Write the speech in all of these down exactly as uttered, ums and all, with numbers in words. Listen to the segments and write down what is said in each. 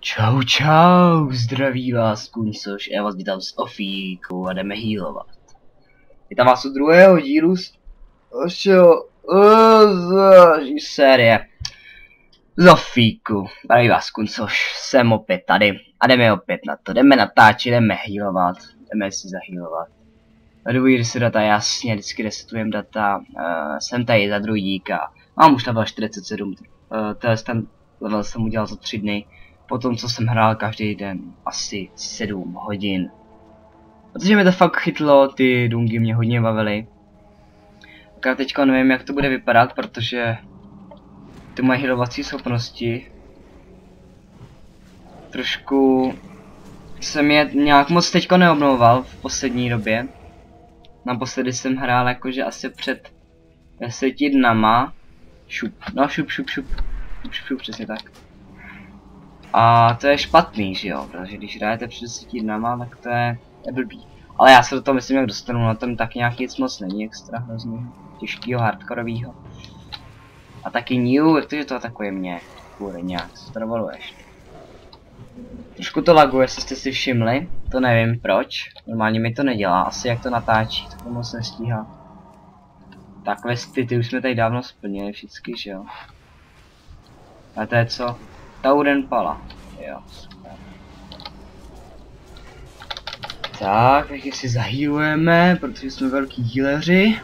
Čau čau, zdraví vás Kuncož, já vás vítám z Ofíku a jdeme healovat. Vítám vás u druhého dílu z... Ošel... Oží série. Z Ofíku. Zdraví vás Kuncož, jsem opět tady a jdeme opět na to, jdeme natáčet, jdeme healovat, jdeme si zahealovat. Reduji si data, jasně, vždycky resetujem data, uh, jsem tady za druidíka, mám už level čtyřicet sedm, uh, ten level jsem udělal za tři dny. Potom co jsem hrál každý den asi sedm hodin. Protože mi to fakt chytlo, ty dungy mě hodně bavily. Tak já teďka nevím jak to bude vypadat, protože ty moje healovací schopnosti trošku jsem je nějak moc teďka neobnovoval v poslední době. Naposledy jsem hrál jakože asi před deseti dnama. Šup, no šup šup šup, šup šup, šup přesně tak. A to je špatný, že jo, protože když hrajete před deseti dnama, tak to je, je blbý. Ale já se do toho myslím jak dostanu, na tom tak nějak nic moc není extra hrozně těžkýho, hardkorovýho. A taky new, jak to, že to atakuje mě, kůry nějak, co to dovoluješ. Trošku to laguje, jestli jste si všimli, to nevím proč, normálně mi to nedělá, asi jak to natáčí, tak to moc nestíhá. Tak vesty, ty už jsme tady dávno splnili všichni, že jo. A to je co? Tauren Pala, jo, super. Tak, takže si zahýlujeme, protože jsme velký healeři.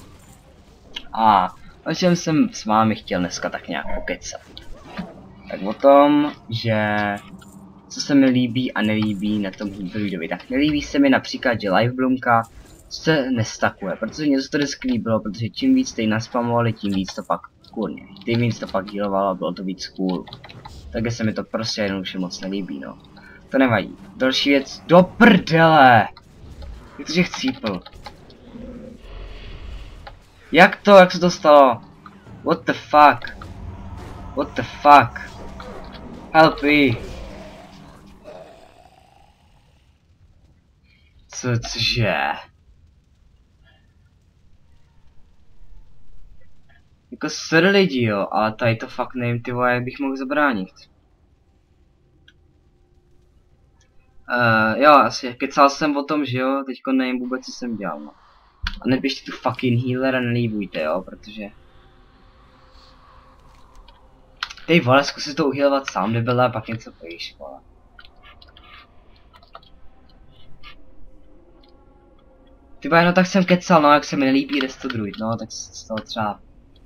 A o čem jsem s vámi chtěl dneska tak nějak pokecat. Tak o tom, že co se mi líbí a nelíbí na tom druidovi. Tak nelíbí se mi například, že Lifebloomka se nestakuje, protože něco to vždycky líbilo, protože čím víc tej naspamovali, tím víc to pak kurně. Tím víc to pak healovalo, bylo to víc cool. Takže se mi to prostě jednoduše moc nelíbí, no. To nevadí. Další věc, do prdele! Jak to, že chcípl? Jak to, jak se to stalo? What the fuck? What the fuck? Help me! Co, cože? Jako sorry lidi jo, ale tady to fakt nevím ty vole, jak bych mohl zabránit. Uh, jo, asi kecal jsem o tom, že jo, teďko nevím vůbec co jsem dělal, no. A nepište tu fucking healer a nelíbujte, jo, protože... Ty vole, zkusit to uhealovat sám, nebyla a pak něco pojíš, vole. Ty vole, no tak jsem kecal, no, jak se mi nelíbí resto druid, no, tak z toho třeba...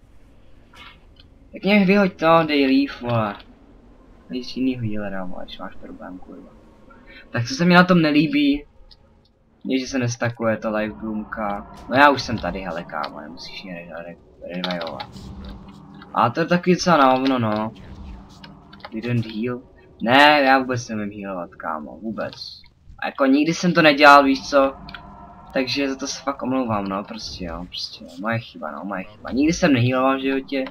Tak mě vyhoď to, dej leaf, vole. Nejsi jinýho healera, vole, když máš problém, kurva. Tak co se mi na tom nelíbí, je, že se nestakuje ta Lifebloomka. No já už jsem tady, hele kámo, nemusíš mě revivovat. A to je taky docela na hovno, no. Didn't heal. Ne, já vůbec nevím healovat, kámo, vůbec. A jako nikdy jsem to nedělal, víš co. Takže za to se fakt omlouvám, no, prostě jo, prostě jo. Moje chyba, no, moje chyba. Nikdy jsem nehealoval v životě.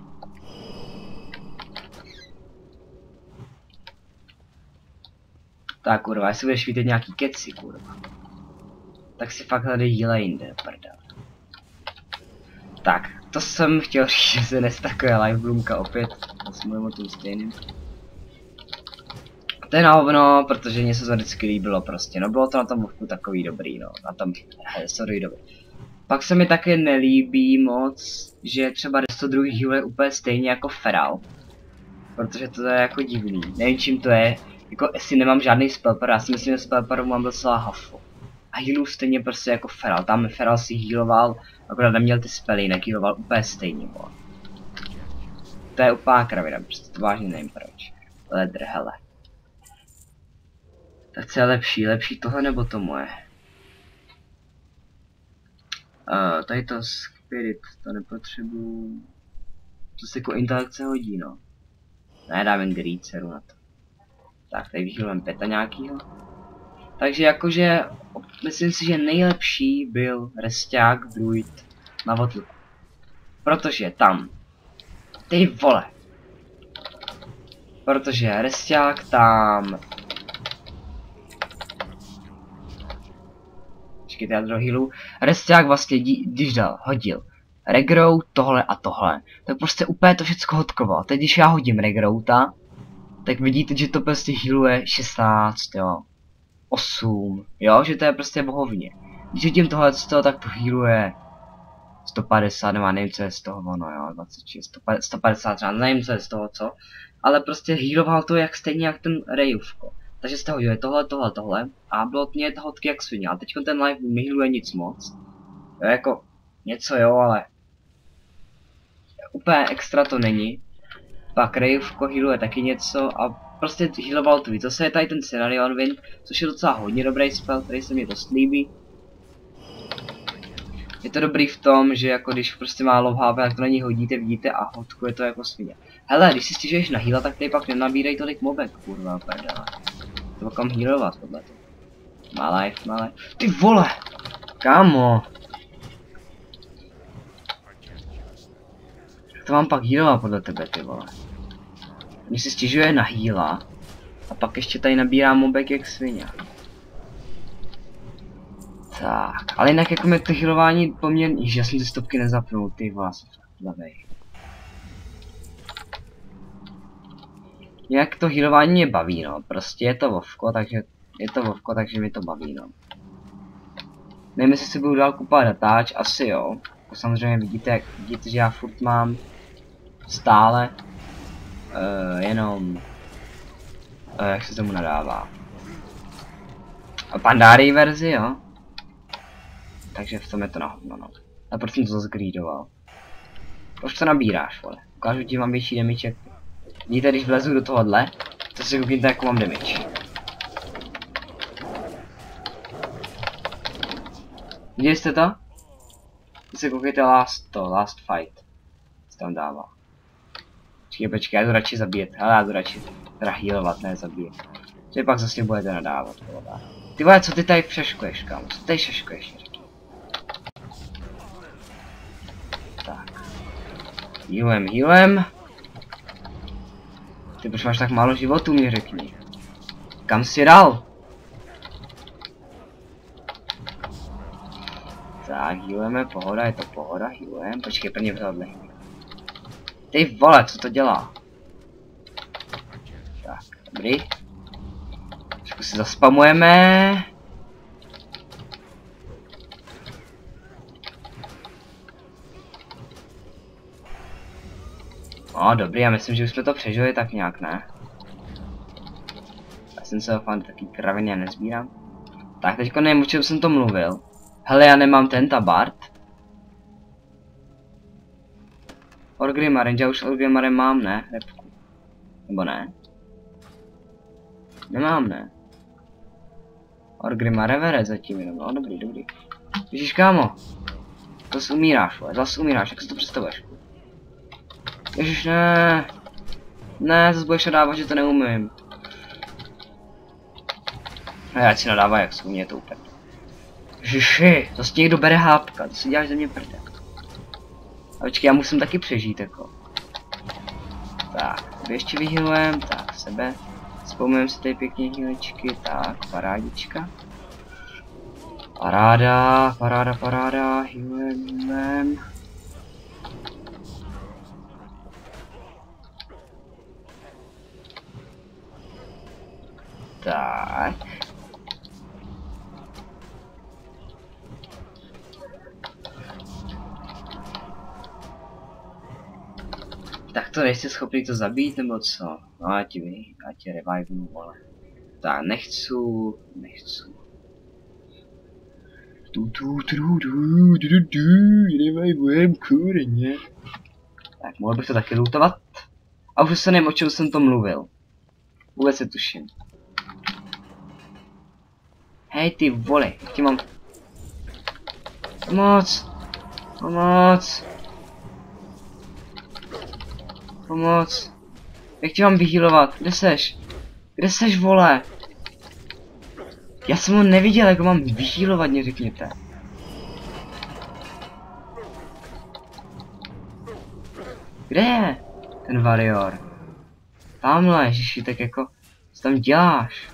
Tak kurva, jestli budeš vidět nějaký keci, kurva. Tak si fakt hledej jíle jinde, prdel. Tak, to jsem chtěl říct, že se nestakuje Lifebloomka opět. Asi mluvím o tom stejným. To je na hovno, protože mě se to vždycky líbilo prostě, no bylo to na tom vlhku takový dobrý, no, na tom sorry dobrý. Pak se mi také nelíbí moc, že třeba desto druhý heal je úplně stejně jako Feral. Protože to je jako divný, nevím čím to je. Jako jestli nemám žádný spellpar, já si myslím, že spellparu mám docela hafu. A healu stejně prostě jako Feral, tam Feral si healoval, akorát neměl ty spely, nehealoval úplně stejně, bo. To je úplná kravina, prostě to vážně nevím proč. Ledr, hele. Tak co je lepší, lepší tohle nebo to moje? Uh, tady to Spirit, to nepotřebuju. To se jako interakce hodí, no. Ne, dáme Greedseru na to. Tak, tady vyhýlujeme peta nějakýho. Takže jakože, myslím si, že nejlepší byl resťák druid na Votluku. Protože tam, ty vole. Protože resťák tam... Počkejte, já do healu. Resťák vlastně, když dal, hodil regrow, tohle a tohle. Tak prostě úplně to všecko hodkoval. Teď když já hodím regrouta, tak vidíte, že to prostě healuje šestnáct, jo. osm, jo, že to je prostě bohovně. Když vidím tohle z toho, tak to healuje sto padesát, nebo nevím, co je z toho ono, jo, dvacet šest, sto padesát třeba, nevím, co je z toho, co. Ale prostě healoval to jak stejně jak ten Rejůvko. Takže z toho je tohle, tohle, tohle. A bylo mě to hodky jak svině. A teď ten live nehealuje nic moc. Jo, jako něco jo, ale úplně extra to není. Pak Rejůvko healuje taky něco a prostě healoval to víc. Zase je tady ten Cenarion Wind, což je docela hodně dobrý spell, který se mi dost líbí. Je to dobrý v tom, že jako když prostě málo H P, tak to na ní hodíte, vidíte a hodkuje to jako svině. Hele, když si stěžuješ na heala, tak tady pak nenabírej tolik mobek, kurva, prdele. To kam healovat podle toho. Má life, má life. Ty vole! Kámo! Jak to mám pak healovat podle tebe, ty vole? Když si stěžuje na heala, a pak ještě tady nabírá mobek jak svině. Tak, ale jinak jako mi to healování poměrně, že já jsem ty stopky nezapnul, ty vole, jsem fakt zlavej. Nějak to healování mě baví, no, prostě je to Vovko, takže, je to Vovko, takže mi to baví, no. Nevím, jestli si budu dál kupovat datáč, asi jo. Jako samozřejmě vidíte, vidíte, že já furt mám stále uh, jenom, uh, jak se tomu nadává. Pandarii verzi, jo. Takže v tom je to na hovno, no. A proč jsem to zase greedoval? Proč to nabíráš, vole? Ukážu ti, mám větší damage. Vidíte, když vlezu do tohohle, to si koukněte, jako mám damage. Viděli jste to? Když se koukněte last to, last fight. Co tam dává. Počkej, počkej, já to radši zabíjet. Ale já to radši teda healovat, ne zabíjet. Že pak zase budete nadávat, vole. Ty vole, co ty tady přeškuješ, kámo? Co tady přeškuješ? Tak. Healem, healem. Ty proč máš tak málo životů, mi řekni. Kam jsi dal? Tak, healujeme, pohoda, je to pohoda, healujeme. Počkej, prvně vhledli. Ty vole, co to dělá? Tak, dobrý. Trošku si zaspamujeme. No, dobrý, já myslím, že už jsme to přežili tak nějak, ne? Já jsem se fakt taky kraviny a nezbírám. Tak, teďko nevím, o čem jsem to mluvil. Hele, já nemám ten tabard. Orgrimmar, já už Orgrimmarem mám, ne? Repku. Nebo ne? Nemám, ne? Orgrimmar Revere zatím jenom, no dobrý, dobrý. Ježíš, kámo. Zase umíráš, vole, zase umíráš, jak si to představuješ? Ježiš, ne. Ne, zase budeš nadávat, že to neumím. A já si nadává, jak jsou mě to úplně. Ježiši, to si někdo bere hápka, to si děláš ze mě prde. A počkej, já musím taky přežít, jako. Tak, ještě vyhealujem, tak, sebe. Vzpomínám si tady pěkně healečky, tak, parádička. Paráda, paráda, paráda, healujem, healujem. Tak. Tak to nejsi schopný to zabít, nebo co? No já ti vy, já ti revivu, vole. Tak, nechci, nechci. Tu tu tu tu tu tu tu, revivujem, kurně. Tak, mohl bych to taky lootovat. A už se nevím, o čem jsem to mluvil. Vůbec se tuším. Hej ty vole, jak ti mám... Pomoc! Pomoc! Pomoc! Jak ti mám vyhealovat? Kde seš? Kde seš, vole? Já jsem ho neviděl, jak ho mám vyhealovat, mě řekněte. Kde je ten Warrior? Tamhle, ježiši, tak jako... Co tam děláš?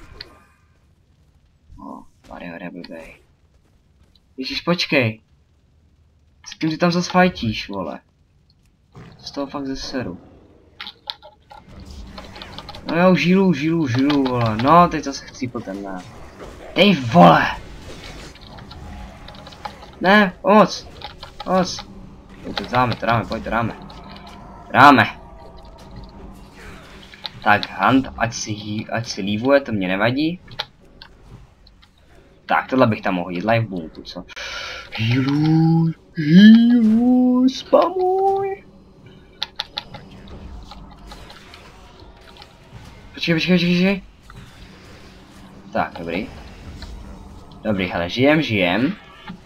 O, Warrior je blbej. Ježiš, počkej. S kým ty tam zase fajtíš, vole? Z toho fakt zeseru. No jo, žílu, žílu, žílu, vole. No, teď zase chci po tenhle. Dej, vole! Ne, pomoc! Pomoc! To dáme, to dáme, pojď, to dáme. Dáme. Tak, Hunt, ať si, hý, ať si lívuje, to mě nevadí. Tak, tohle bych tam mohl jít, live boomku, co? Healuj, healuj, spamuj. Počkej, počkej, počkej, počkej. Tak, dobrý. Dobrý, hele, žijem, žijem.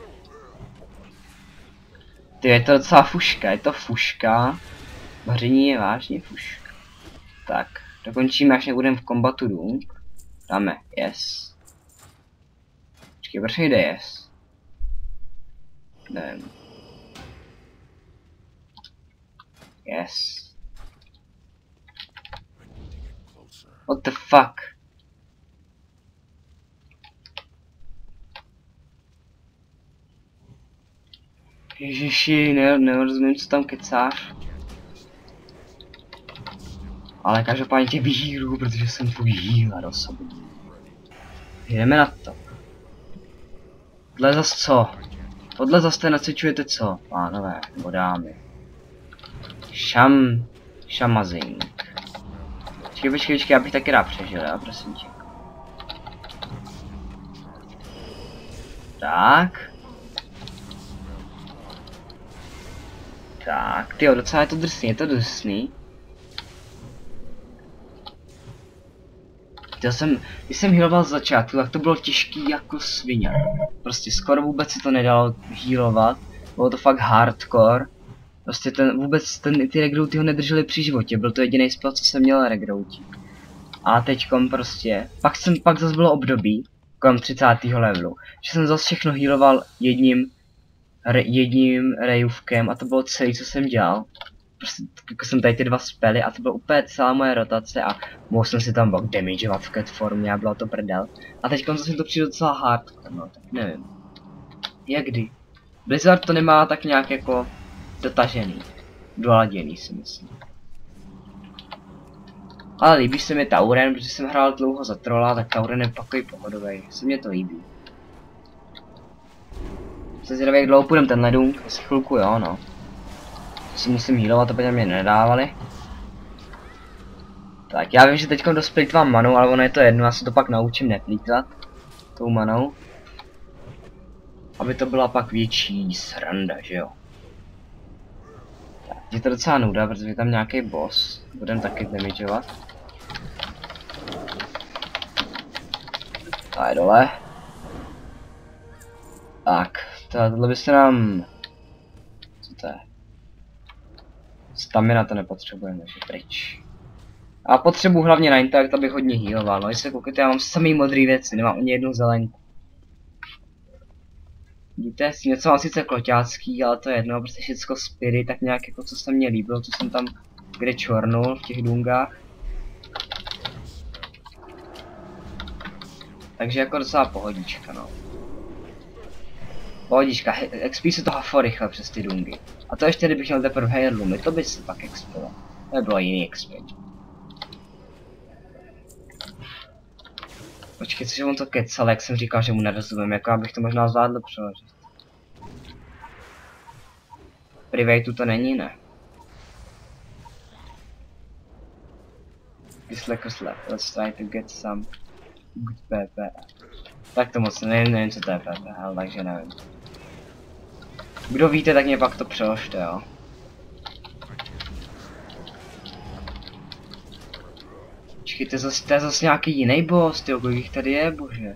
Ty, je to docela fuška, je to fuška. Vaření je vážně fuška. Tak, dokončíme, až nebudeme v kombatu Dung. Dáme, yes. Počkej, proč nejde yes? Nevím. Yes. What the fuck? Ježiši, ne, nerozumím, co tam kecáš. Ale každopádně tě vyhýlu, protože jsem tvůj healer osobní. Jdeme na to. Tohle zas co? Tohle zase nacvičujete co, pánové, nebo dámy? Šam... Šamazing. Počkej, počkej, počkej, já bych taky rád přežil, já, prosím tě. Tak. Tak, tyjo, docela je to drsný, je to drsný. Já jsem, když jsem healoval z začátku, tak to bylo těžký jako svině. Prostě skoro vůbec si to nedalo healovat. Bylo to fakt hardcore. Prostě ten, vůbec ten, ty regrouty ho nedrželi při životě, byl to jediný spell, co jsem měl regrouti. A teďkom prostě, pak jsem, pak zase bylo období, kolem třicátého levelu, že jsem zase všechno healoval jedním, re, jedním rejůvkem a to bylo celé, co jsem dělal. Prostě jako jsem tady ty dva spely a to byla úplně celá moje rotace a mohl jsem si tam bok damageovat v cat formě a bylo to prdel. A teďkom zase to přijde docela hardcore, no tak nevím. Jak kdy? Blizzard to nemá tak nějak jako dotažený, doladěný si myslím. Ale líbí se mi Tauren, protože jsem hrál dlouho za trolla, tak Tauren je takový pohodový, se mě to líbí. Se zvědavý, jak dlouho půjdem tenhle Dung, asi chvilku jo no. Si musím healovat, aby mě nedávali. Tak já vím, že teďkom dost plýtvám manou, ale ono je to jedno, já se to pak naučím neplýtvat tou manou. Aby to byla pak větší sranda, že jo. Tak, je to docela nuda, protože je tam nějaký boss, budem taky damageovat. A je dole. Tak, tohle by se nám... Co to je? Stamina to nepotřebujeme, takže pryč. A potřebuji hlavně na intakt, abych hodně healoval, no jestli koukejte, já mám samý modrý věci, nemám ani jednu zelenku. Vidíte, něco mám sice kloťácký, ale to je jedno, prostě všecko spirit, tak nějak jako co se mně líbilo, co jsem tam kde čornul v těch dungách. Takže jako docela pohodička, no. Pohodička, X P se to hafo rychle přes ty dungy. A to ještě kdybych měl teprve heirloomy, to by se pak expilo. To by bylo jiný X P. Počkej, cože on to kecal, jak jsem říkal, že mu nerozumím, jako abych to možná zvládl přeložit. Privatu to není, ne? Dislike a slap, let's try to get some good P P. Tak to moc nevím, nevím co to je P P, ale takže nevím. Kdo víte, tak mě pak to přeložte, jo. Počkejte, zase, to je zase nějaký jiný boss, tyjo, kolik jich tady je, bože.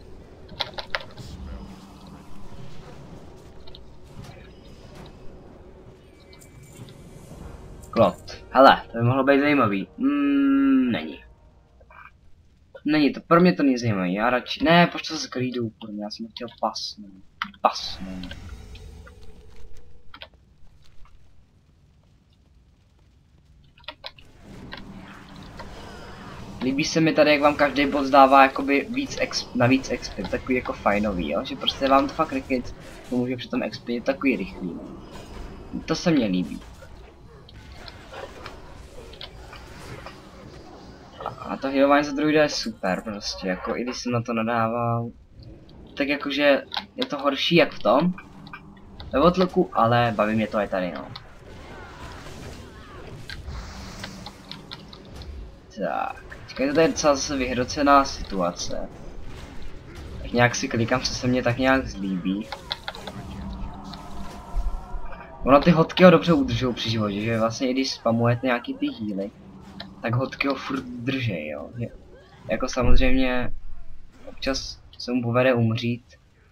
Klot. Hele, to by mohlo být zajímavý. Mm, není. Není to, pro mě to není zajímavý, já radši, ne, proč to se klídu, já jsem chtěl pasnout. Pasnout. Líbí se mi tady, jak vám každý boss dává jakoby víc exp, na víc X P, takový jako fajnový, jo? Že prostě vám to fakt rychle pomůže při tom X P, takový rychlý, no. To se mně líbí. A to healování za druida je super prostě, jako i když jsem na to nadával. Tak jakože je to horší jak v tom, ve Outlooku, ale baví mě to i tady, no. Tak, teďka je to tady docela zase vyhrocená situace. Tak nějak si klikám, co se mně tak nějak zlíbí. Ono ty hodky ho dobře udržují při životě, že vlastně i když spamujete nějaký ty healy, tak hodky ho furt držej, jo. Je, jako samozřejmě občas se mu povede umřít,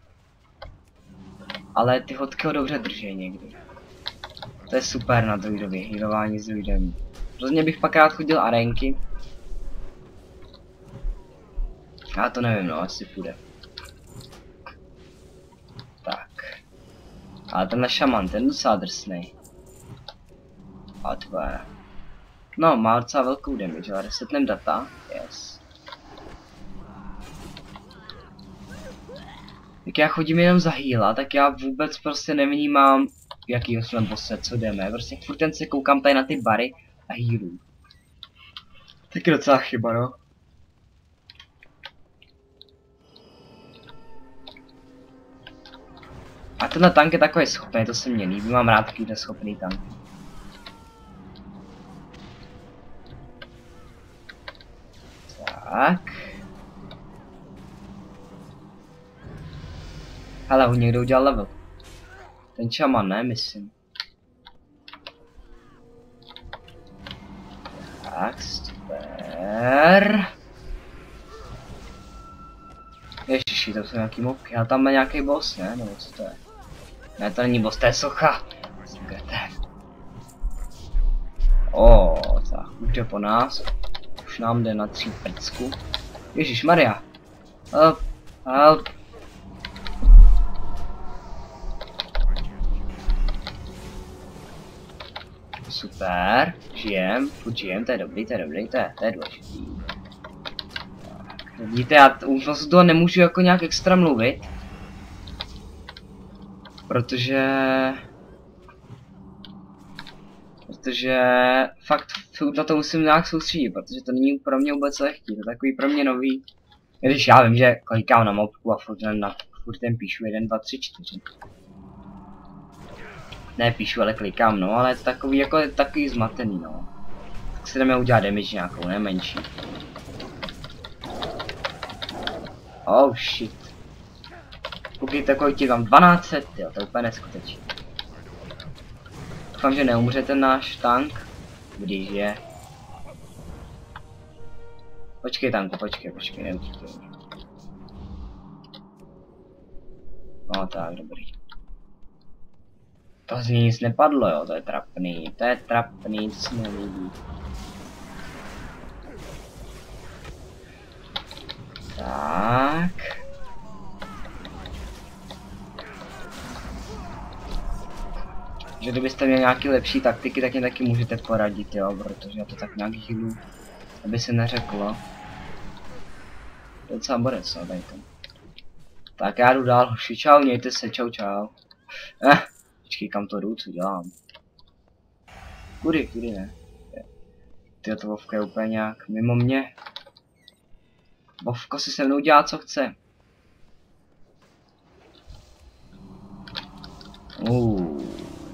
ale ty hodky ho dobře držej někdy. To je super na druidově, healování s druidem. Rozhodně bych pak rád chodil arénky. Já to nevím, no, asi půjde. Tak. Ale tenhle šaman, ten docela drsnej. A tvoje. No, má docela velkou damage, ale resetnem data. Yes. Jak já chodím jenom za heala, tak já vůbec prostě nevnímám, jaký jsme bose, co jdeme. Prostě furt ten se koukám tady na ty bary a healů. Tak je docela chyba, no. A tenhle tank je takový schopný, to se mně líbí, mám rád takovýhle schopný tank. Tak. Hele, ho někdo udělal level. Ten šaman, ne, myslím. Tak, super. Ježiši, to jsou nějaký mobky, a tam je nějaký boss, ne? Nebo co to je? Ne, to není boss, to je socha. O, tak, už jde po nás. Už nám jde na tří prcku. Ježíš Maria. Help, help. Super, žijem, furt žijem, to je dobrý, to je dobrý, to je, to je důležitý. Tak, vidíte, já už z toho nemůžu jako nějak extra mluvit. Protože... Protože fakt na to musím nějak soustředit, protože to není pro mě vůbec lehký, to je takový pro mě nový. Když já vím, že klikám na mobku a furt, na, furt ten píšu jeden, dva, tři, čtyři. Ne píšu, ale klikám, no, ale je to takový jako je takový zmatený, no. Tak si jdeme udělat damage nějakou, ne menší. Oh shit. Koukejte, kolik ti tam dvanáct set, jo, to je úplně neskutečný. Doufám, že neumře ten náš tank, když je. Počkej tanku, počkej, počkej, neutíkej. No tak, dobrý. To z ní nic nepadlo, jo, to je trapný, to je trapný, to se mi nelíbí. Tak. Že kdybyste měli nějaké lepší taktiky, tak mě taky můžete poradit, jo, protože já to tak nějak chybu, aby se neřeklo. To je docela borec, no, dej to. Tak já jdu dál, hoši, čau, mějte se, čau, čau. Eh, počkej, kam to jdu, co dělám? Kudy, kudy ne. Tyjo, to Vovka je úplně nějak mimo mě. Vovko si se mnou dělá, co chce. Uh.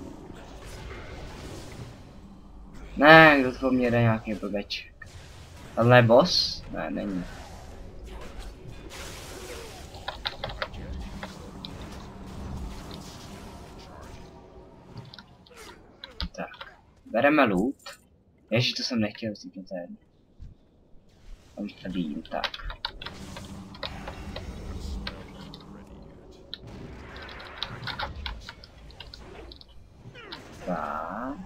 Ne, kdo to mě jde nějaký blbeček. Tohle je boss? Ne, není. Tak, bereme loot. Ježiš, to jsem nechtěl vzít na ten. Tam tady, tak. Tak.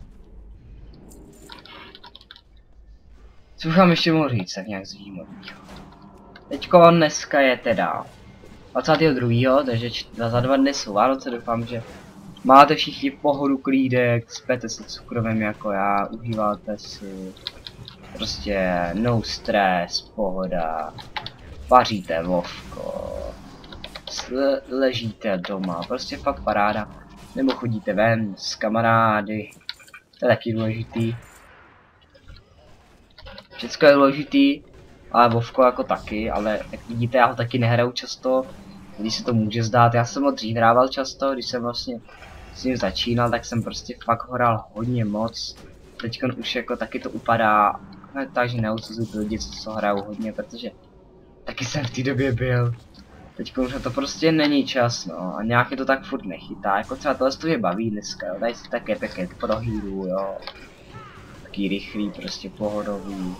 Co už vám ještě mohu říct, tak nějak zajímavého. Teďko dneska je teda dvacátého druhého takže za dva dny jsou Vánoce, doufám, že máte všichni pohodu, klídek, spěte se cukrovem jako já, užíváte si prostě no stres, pohoda, vaříte Vovko, ležíte doma, prostě fakt paráda, nebo chodíte ven s kamarády, to je taky důležitý. Všechno je důležitý, ale Vovko jako taky, ale jak vidíte, já ho taky nehraju často, když se to může zdát, já jsem ho dřív hrával často, když jsem vlastně s ním začínal, tak jsem prostě fakt hrál hodně moc. Teď už jako taky to upadá, ne, takže neodsuzuju ty lidi, co hrajou hodně, protože taky jsem v té době byl. Teď už to prostě není čas, no, a nějak je to tak furt nechytá, jako třeba tohle to mě baví dneska, jo, tady si také pěkně prohýru, jo. Taký rychlý, prostě pohodový.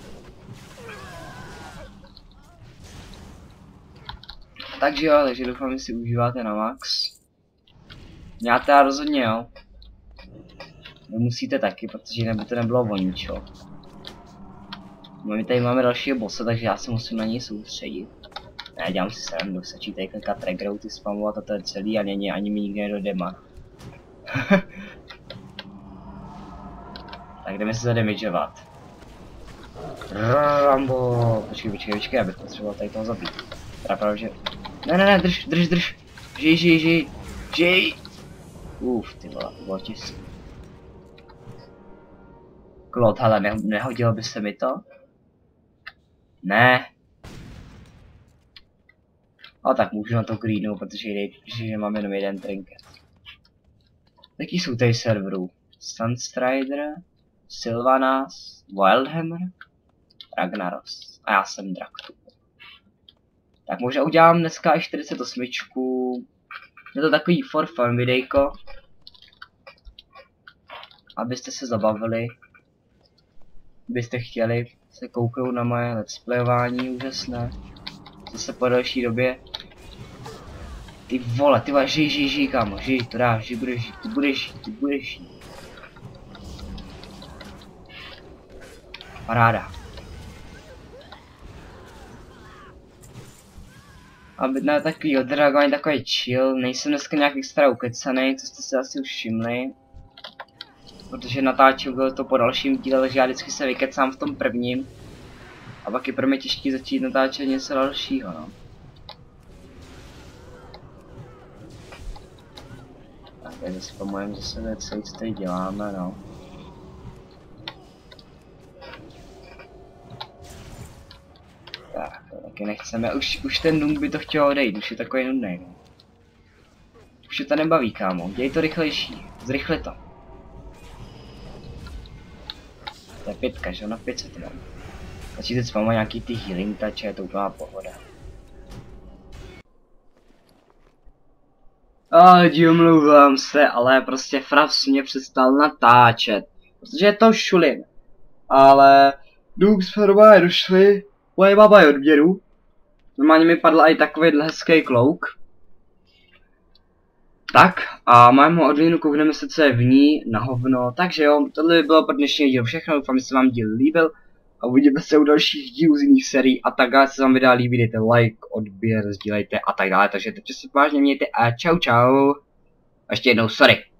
Takže jo, takže doufám, že si užíváte na max. Já teda rozhodně jo. Nemusíte taky, protože jinak by to nebylo o ničo. My tady máme dalšího bossa, takže já se musím na něj soustředit. Ne, dělám si srandu, stačí tady klikat triggerou, ty spamovat a to je celý a není, ani mi nikdy nedojde man. Tak jdeme se zadamageovat. Rambo. Počkej, počkej, počkej, abych potřeboval tady toho zabít. Teda pravda, že... Ne, ne, ne, drž, drž, drž. Žij, žij, žij. Žij. Uf, ty vole, to bylo těsný. Klot, hele, ne, nehodilo by se mi to? Ne. A tak můžu na to greenu, protože, protože mám jenom jeden trinket. Jaký jsou tady serverů? Sunstrider, Sylvanas, Wildhammer, Ragnaros. A já jsem Draktu. Tak možná udělám dneska i čtyřicet osm. Je to takový for fun videjko. Abyste se zabavili. Byste chtěli se kouknout na moje let's playování úžasné. Zase po další době. Ty vole, ty vole, žij, žij, žij, kámo, žij, to dáš, žij, budeš žít, ty budeš žít, ty budeš žít. Paráda. Aby na takový odreagování, takový chill, nejsem dneska nějak extra ukecanej, co jste si asi už všimli. Protože natáčel bylo to po dalším díle, takže já vždycky se vykecám v tom prvním. A pak je pro mě těžký začít natáčet něco dalšího, no. Tak tady spamujeme zase věci, co tady děláme, no. Tak, to taky nechceme, už, už ten dům by to chtěl odejít, už je takový nudný, no. Už je to nebaví, kámo, dělej to rychlejší, zrychli to. To je pětka, že? Na pět se to mám. Začít teď spamovat nějaký ty healing touche, je to úplná pohoda. Ale omlouvám se, ale prostě Fraps mě přestal natáčet. Protože je to šulin. Ale dům jsme doma došli, moje baba je odběru. Normálně mi padl i takový hezký klouk. Tak, a máme odměnu, koukneme se, co je v ní, na hovno. Takže jo, tohle by bylo pro dnešní díl všechno, doufám, že se vám díl líbil. A uvidíme se u dalších dílů z jiných sérií a tak dále, se vám videa líbí, dejte like, odběr, sdílejte a tak dále. Takže teď se vážně mějte a čau čau. A ještě jednou sorry.